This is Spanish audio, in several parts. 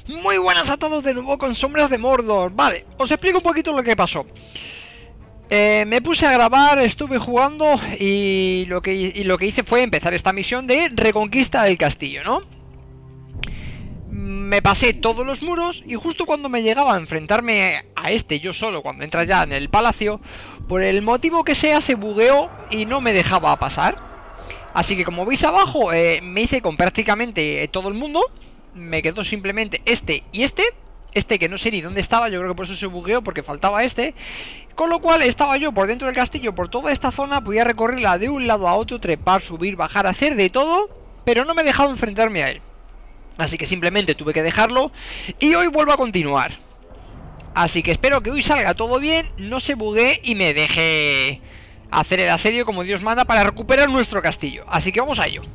Muy buenas a todos de nuevo con Sombras de Mordor. Vale, os explico un poquito lo que pasó. Me puse a grabar, estuve jugando y lo que hice fue empezar esta misión de reconquista del castillo, ¿no? Me pasé todos los muros y justo cuando me llegaba a enfrentarme a este yo solo, cuando entras ya en el palacio, por el motivo que sea se bugueó y no me dejaba pasar. Así que como veis abajo, me hice con prácticamente todo el mundo. Me quedó simplemente este y este que no sé ni dónde estaba, yo creo que por eso se bugueó, porque faltaba este. Con lo cual estaba yo por dentro del castillo, por toda esta zona, podía recorrerla de un lado a otro, trepar, subir, bajar, hacer de todo, pero no me dejaba enfrentarme a él. Así que simplemente tuve que dejarlo y hoy vuelvo a continuar. Así que espero que hoy salga todo bien, no se buguee y me deje hacer el asedio como Dios manda para recuperar nuestro castillo. Así que vamos a ello.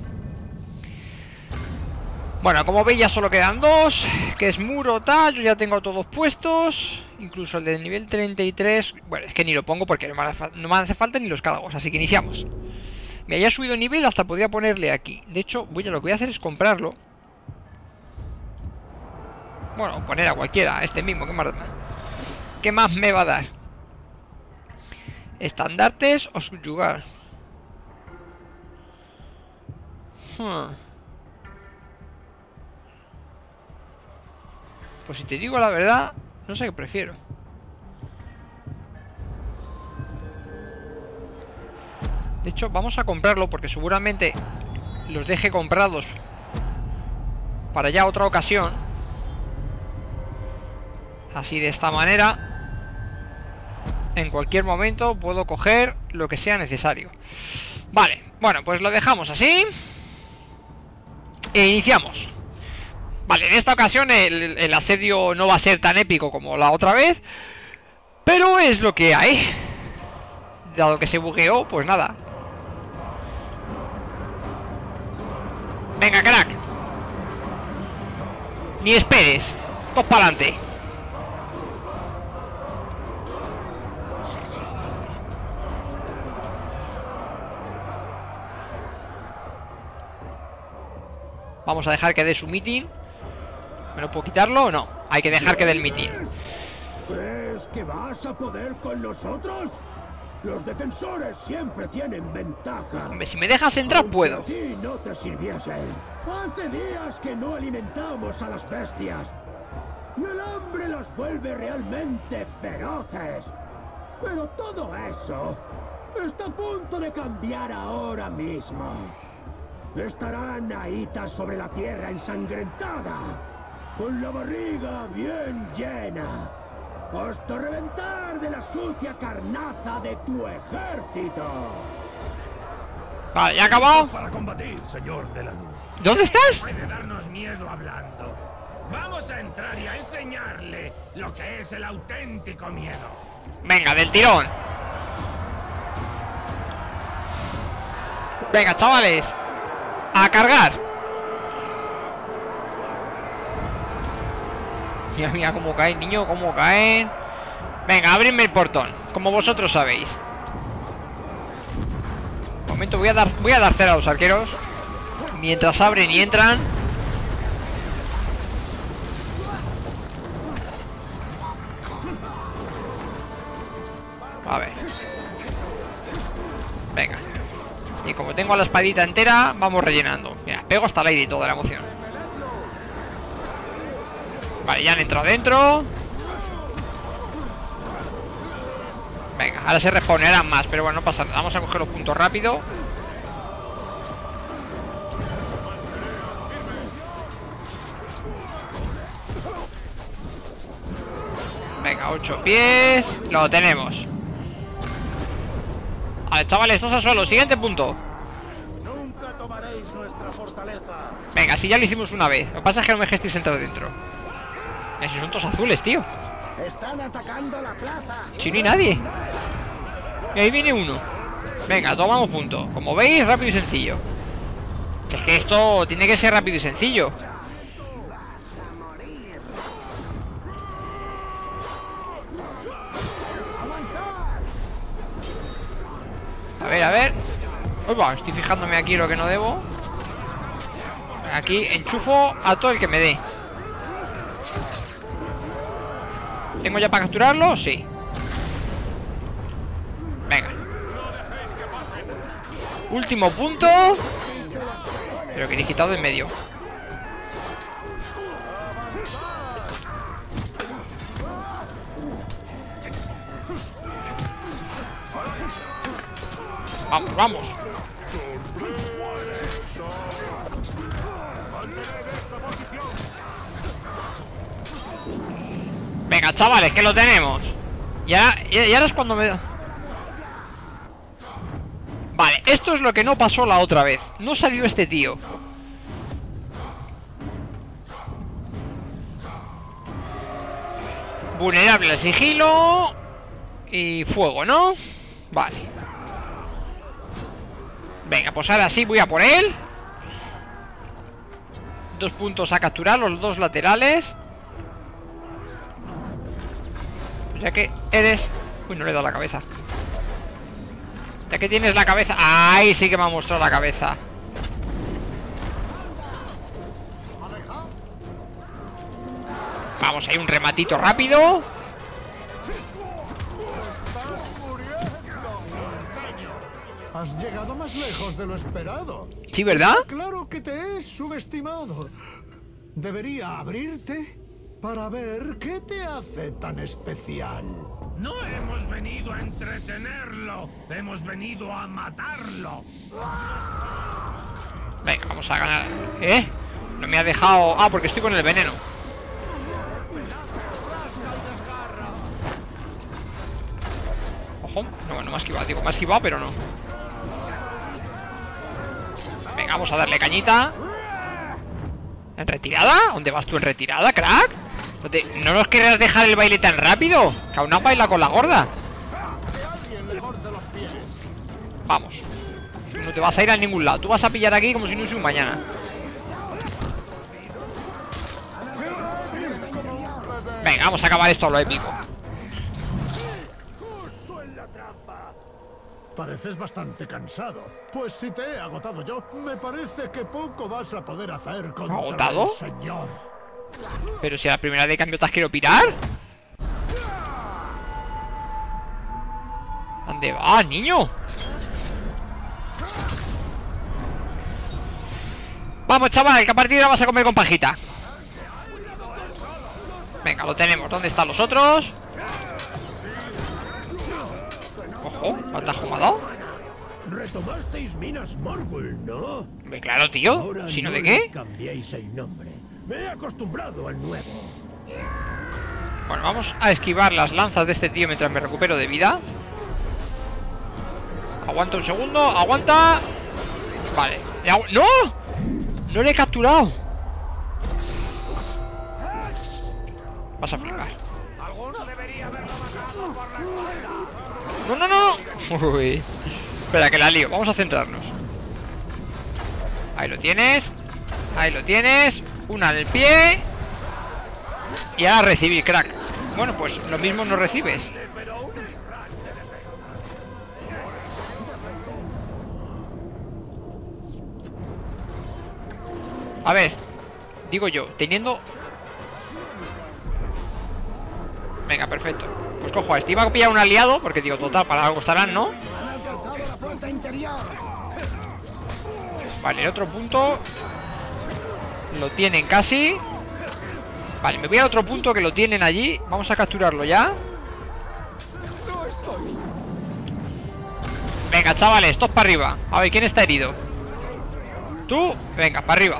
Bueno, como veis ya solo quedan dos, que es muro tal, yo ya tengo todos puestos. Incluso el del nivel 33, bueno, es que ni lo pongo porque no me hace falta ni los cargos, así que iniciamos. Me haya subido nivel, hasta podría ponerle aquí. De hecho, lo que voy a hacer es comprarlo. Bueno, poner a cualquiera, este mismo, ¿qué más me va a dar? Estandartes o subyugar. Pues si te digo la verdad, no sé qué prefiero. De hecho, vamos a comprarlo porque seguramente los deje comprados para ya otra ocasión. Así de esta manera, en cualquier momento puedo coger lo que sea necesario. Vale, bueno, pues lo dejamos así e iniciamos. Vale, en esta ocasión el asedio no va a ser tan épico como la otra vez, pero es lo que hay. Dado que se bugueó, pues nada. Venga, crack. Ni esperes. Todos para adelante. Vamos a dejar que dé su meeting. ¿Me lo puedo quitarlo o no? Hay que dejar que dé el meeting. ¿Crees que vas a poder con nosotros? Los defensores siempre tienen ventaja. Hombre, si me dejas entrar, puedo. A ti no te sirviese. Hace días que no alimentamos a las bestias. Y el hambre las vuelve realmente feroces. Pero todo eso está a punto de cambiar ahora mismo. Estarán ahitas sobre la tierra ensangrentada, con la barriga bien llena, hasta reventar de la sucia carnaza de tu ejército. Vale, ¿ya ha acabado? Para combatir, señor de la luz. ¿Dónde estás? Puede darnos miedo hablando. Vamos a entrar y a enseñarle lo que es el auténtico miedo. Venga, del tirón. Venga, chavales. A cargar. Mira, mira cómo caen, niño, cómo caen. Venga, abridme el portón, como vosotros sabéis. Un momento, voy a dar cera a los arqueros mientras abren y entran. A ver. Venga. Y como tengo la espadita entera, vamos rellenando. Mira, pego hasta el aire y toda la emoción. Vale, ya han entrado dentro. Venga, ahora se respawnarán más, pero bueno, no pasa nada. Vamos a coger los puntos rápido. Venga, 8 pies. Lo tenemos. Vale, chavales, 2 a solo. Siguiente punto. Nunca tomaréis nuestra fortaleza. Venga, si ya lo hicimos una vez. Lo que pasa es que no me dejéis entrar dentro. Esos son todos azules, tío. Están atacando la plaza. Si no hay nadie. Y ahí viene uno. Venga, tomamos punto. Como veis, rápido y sencillo. Es que esto tiene que ser rápido y sencillo. A ver, a ver. Uy, va, estoy fijándome aquí lo que no debo. Aquí enchufo a todo el que me dé. ¿Tengo ya para capturarlo? Sí. Venga. Último punto. Pero que he quitado de en medio. Vamos, vamos. Venga, chavales, que lo tenemos. Y ahora es cuando me... Vale, esto es lo que no pasó la otra vez. No salió este tío. Vulnerable al sigilo. Y fuego, ¿no? Vale. Venga, pues ahora sí voy a por él. 2 puntos a capturar, los 2 laterales. Ya que eres... Uy, no le he dado la cabeza. Ya que tienes la cabeza... ¡Ay! Sí que me ha mostrado la cabeza. Vamos, hay un rematito rápido. Has llegado más lejos de lo esperado. Sí, ¿verdad? Claro que te he subestimado. Debería abrirte para ver qué te hace tan especial. No hemos venido a entretenerlo, hemos venido a matarlo. Venga, vamos a ganar. ¿Eh? No me ha dejado... Ah, porque estoy con el veneno. Ojo. No, no me ha esquivado, digo, me ha esquivado, pero no. Venga, vamos a darle cañita. ¿En retirada? ¿Dónde vas tú en retirada, crack? ¿No nos querrás dejar el baile tan rápido? Que aún no baila con la gorda. Vamos. No te vas a ir a ningún lado. Tú vas a pillar aquí como si no hubiese un mañana. Venga, vamos a acabar esto a lo épico. Pareces bastante cansado. Pues si te he agotado yo, me parece que poco vas a poder hacer contra ¿agotado? el señor. Pero si a la primera de cambio te has quiero pirar. ¿Dónde va, niño? Vamos, chaval, que a partir de ahora vas a comer con pajita. Venga, lo tenemos. ¿Dónde están los otros? Ojo, ¿cuántas has dado? Retomasteis Minas Morgul, ¿no? Claro, tío. Ahora ¿Si no no de le qué? cambiéis el nombre. Me he acostumbrado al nuevo. Bueno, vamos a esquivar las lanzas de este tío mientras me recupero de vida. Aguanta un segundo, aguanta. Vale. ¡No! No le he capturado. Vas a flipar. No, no, no. Uy. Espera, que la lío. Vamos a centrarnos. Ahí lo tienes. Ahí lo tienes. Una en el pie. Y ahora recibir, crack. Bueno, pues lo mismo no recibes. A ver, digo yo, teniendo... Venga, perfecto. Pues cojo a este. Iba a pillar un aliado, porque digo, total, para algo estarán, ¿no? Vale, el otro punto lo tienen casi. Vale, me voy al otro punto que lo tienen allí. Vamos a capturarlo ya. Venga, chavales, todos para arriba. A ver, ¿quién está herido? Tú, venga, para arriba.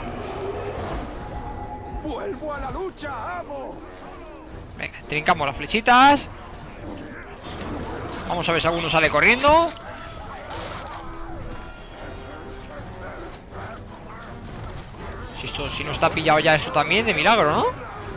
¡Vuelvo a la lucha, amo! Venga, trincamos las flechitas. Vamos a ver si alguno sale corriendo. Si no está pillado ya esto también, de milagro, ¿no?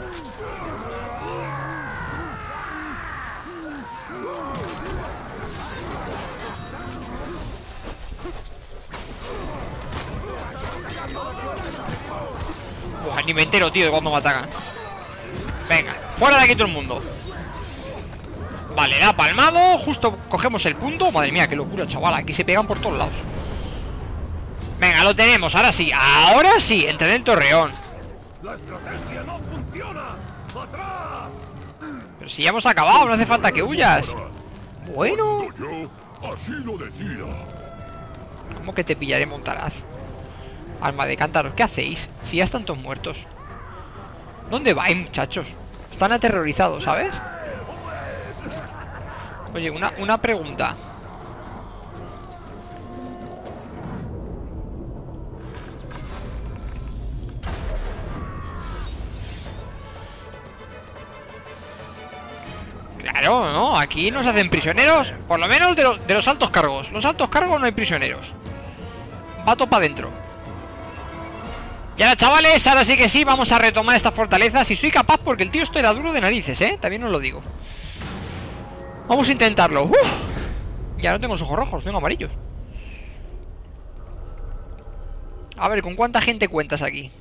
Buah, ni me entero, tío, de cuando me atacan. Venga, fuera de aquí todo el mundo. Vale, da palmado. Justo cogemos el punto. Madre mía, qué locura, chaval. Aquí se pegan por todos lados. Venga, lo tenemos, ahora sí. Ahora sí, entré en el torreón. ¡La estrategia no funciona! ¡Atrás! Pero si ya hemos acabado, no hace falta que huyas. Bueno. Yo así lo decía. ¿Cómo que te pillaré, Montaraz? Alma de cántaros, ¿qué hacéis? Si ya están todos muertos. ¿Dónde vais, muchachos? Están aterrorizados, ¿sabes? Oye, una pregunta. Claro, no, aquí nos hacen prisioneros. Por lo menos de los altos cargos. Los altos cargos no hay prisioneros. Va todo para adentro. Y ahora, chavales, ahora sí que sí, vamos a retomar esta fortaleza. Si soy capaz, porque el tío esto era duro de narices, también os lo digo. Vamos a intentarlo. ¡Uf! Ya no tengo los ojos rojos, tengo amarillos. A ver, ¿con cuánta gente cuentas aquí?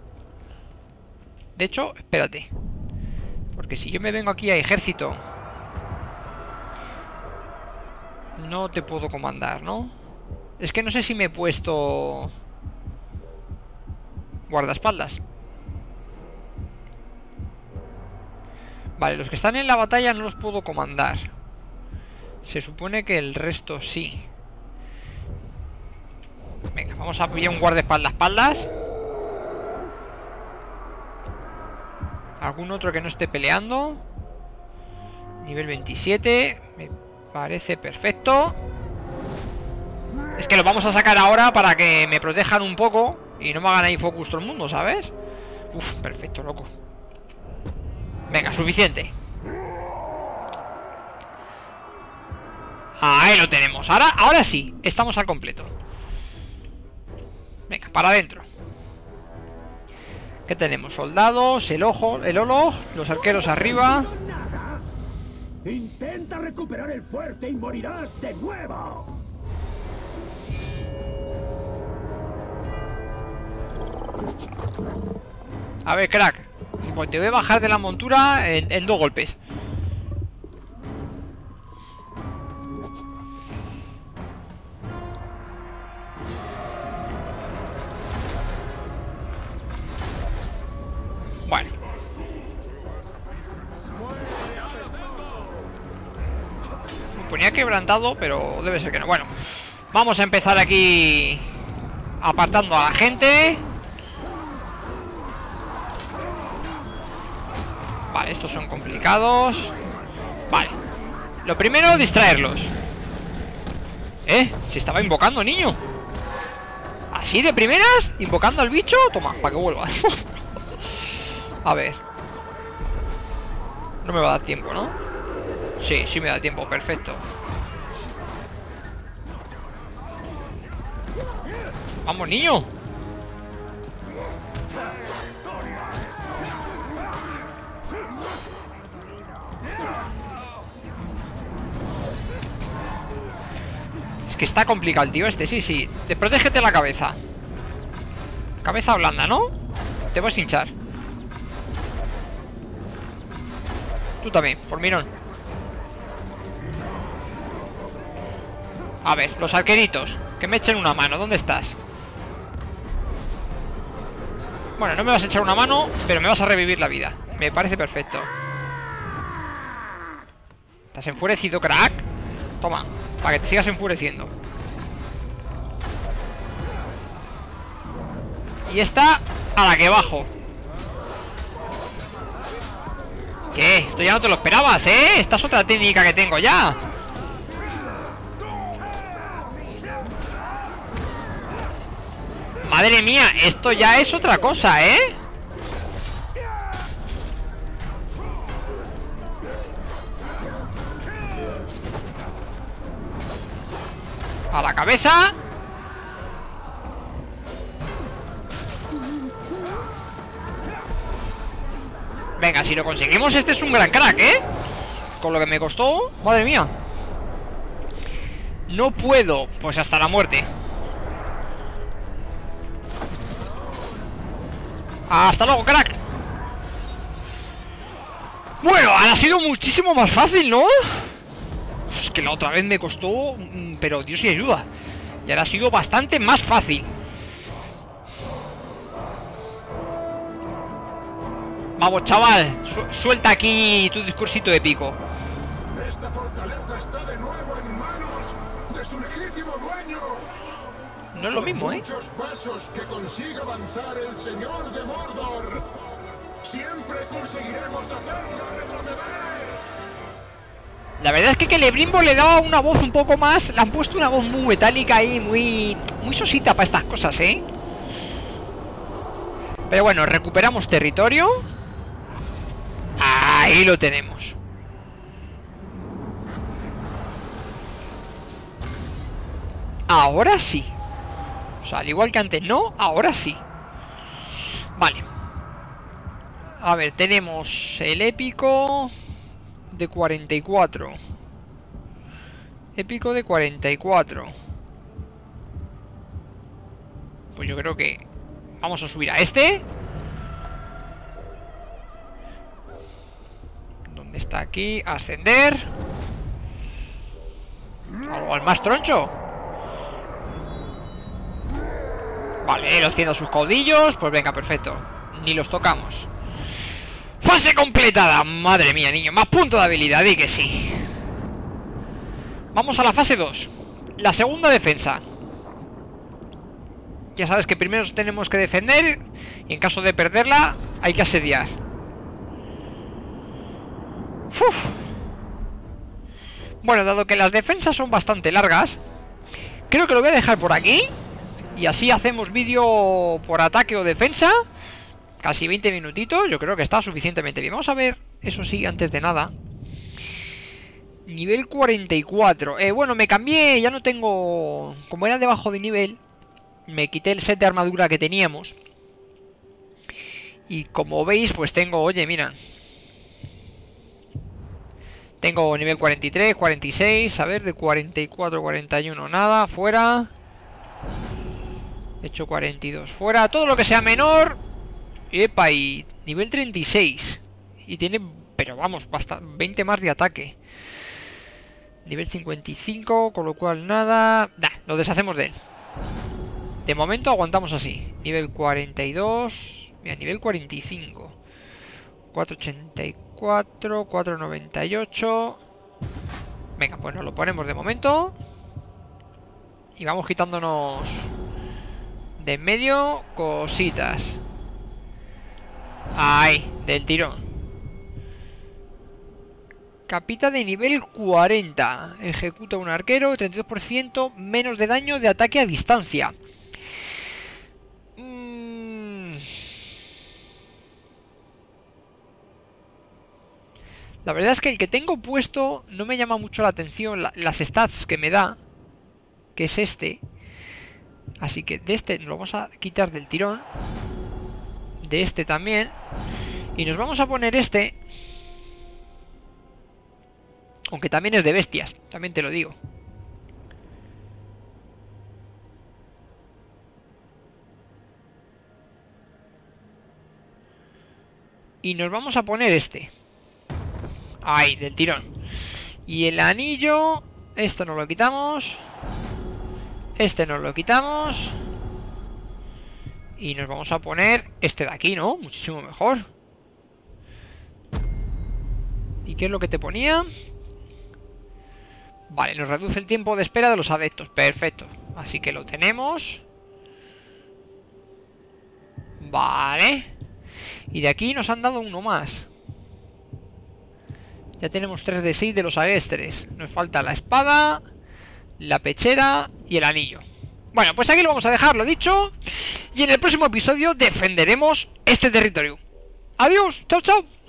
De hecho, espérate. Porque si yo me vengo aquí a ejército, no te puedo comandar, ¿no? Es que no sé si me he puesto guardaespaldas. Vale, los que están en la batalla no los puedo comandar. Se supone que el resto sí. Venga, vamos a pillar un guardaespaldas. ¿Algún otro que no esté peleando? Nivel 27. Me parece perfecto. Es que los vamos a sacar ahora para que me protejan un poco y no me hagan ahí focus todo el mundo, ¿sabes? Uf, perfecto, loco. Venga, suficiente. Ahí lo tenemos. Ahora sí, estamos al completo. Venga, para adentro. ¿Qué tenemos? Soldados, el Oloj, los arqueros arriba. Nada. Intenta recuperar el fuerte y morirás de nuevo. A ver, crack, pues te voy a bajar de la montura en 2 golpes. Bueno. Me ponía quebrantado, pero debe ser que no. Bueno, vamos a empezar aquí apartando a la gente. Vale, estos son complicados. Vale. Lo primero, distraerlos. Se estaba invocando, niño. ¿Así de primeras? ¿Invocando al bicho? Toma, para que vuelva. A ver. No me va a dar tiempo, ¿no? Sí, sí me da tiempo, perfecto. ¡Vamos, niño! Es que está complicado el tío este, sí, sí. Protégete la cabeza. Cabeza blanda, ¿no? Te vas a hinchar. Tú también, por mirón. A ver, los arqueritos. Que me echen una mano, ¿dónde estás? Bueno, no me vas a echar una mano, pero me vas a revivir la vida. Me parece perfecto. ¿Estás enfurecido, crack? Toma, para que te sigas enfureciendo. Y esta a la que bajo. ¿Qué? Esto ya no te lo esperabas, ¿eh? Esta es otra técnica que tengo ya. Madre mía, esto ya es otra cosa, ¿eh? A la cabeza. Venga, si lo conseguimos, este es un gran crack, ¿eh? Con lo que me costó, madre mía. No puedo, pues hasta la muerte. Hasta luego, crack. Bueno, ahora ha sido muchísimo más fácil, ¿no? Es que la otra vez me costó, pero Dios y ayuda. Y ahora ha sido bastante más fácil. Vamos, chaval, suelta aquí tu discursito épico. Esta fortaleza está de nuevo en manos de su legítimo dueño. No es lo mismo, ¿eh? Muchos pasos que consiga avanzar el señor de Mordor, siempre conseguiremos hacerlo retroceder. La verdad es que Celebrimbor le daba una voz un poco más. Le han puesto una voz muy metálica ahí, muy sosita para estas cosas, ¿eh? Pero bueno, recuperamos territorio. Ahí lo tenemos. Ahora sí. O sea, al igual que antes no, ahora sí. Vale. A ver, tenemos el épico de 44. Épico de 44. Pues yo creo que vamos a subir a este. ¿Dónde está aquí? Ascender. O al más troncho. Vale, los tiene a sus caudillos. Pues venga, perfecto. Ni los tocamos. Fase completada. Madre mía, niño. Más punto de habilidad, di que sí. Vamos a la fase 2. La segunda defensa. Ya sabes que primero tenemos que defender. Y en caso de perderla, hay que asediar. Uf. Bueno, dado que las defensas son bastante largas, creo que lo voy a dejar por aquí. Y así hacemos vídeo por ataque o defensa. Casi 20 minutitos, yo creo que está suficientemente bien. Vamos a ver, eso sí, antes de nada. Nivel 44. Bueno, me cambié, ya no tengo... Como era debajo de nivel, me quité el set de armadura que teníamos. Y como veis, pues tengo, oye, mira. Tengo nivel 43, 46, a ver, de 44, 41, nada, fuera. Hecho 42, fuera, todo lo que sea menor. Epa, y nivel 36. Y tiene, pero vamos, bastante, 20 más de ataque. Nivel 55, con lo cual nada. Nah, lo deshacemos de él. De momento aguantamos así. Nivel 42. Mira, nivel 45. 484, 498. Venga, pues nos lo ponemos de momento. Y vamos quitándonos de en medio cositas. Ahí, del tirón. Capita de nivel 40. Ejecuta un arquero, 32% menos de daño de ataque a distancia. La verdad es que el que tengo puesto no me llama mucho la atención las stats que me da, que es este. Así que de este nos lo vamos a quitar del tirón. De este también. Y nos vamos a poner este. Aunque también es de bestias, también te lo digo. Y nos vamos a poner este. Ahí, del tirón. Y el anillo, esto nos lo quitamos. Este nos lo quitamos. Y nos vamos a poner este de aquí, ¿no? Muchísimo mejor. ¿Y qué es lo que te ponía? Vale, nos reduce el tiempo de espera de los adeptos. Perfecto. Así que lo tenemos. Vale. Y de aquí nos han dado uno más. Ya tenemos 3 de 6 de los aguestres. Nos falta la espada, la pechera y el anillo. Bueno, pues aquí lo vamos a dejar, lo dicho. Y en el próximo episodio defenderemos este territorio. Adiós, chao, chao.